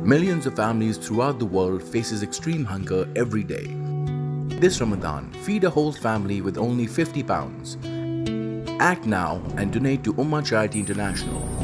Millions of families throughout the world faces extreme hunger every day. This Ramadan, feed a whole family with only £50. Act now and donate to Ummah Charity International.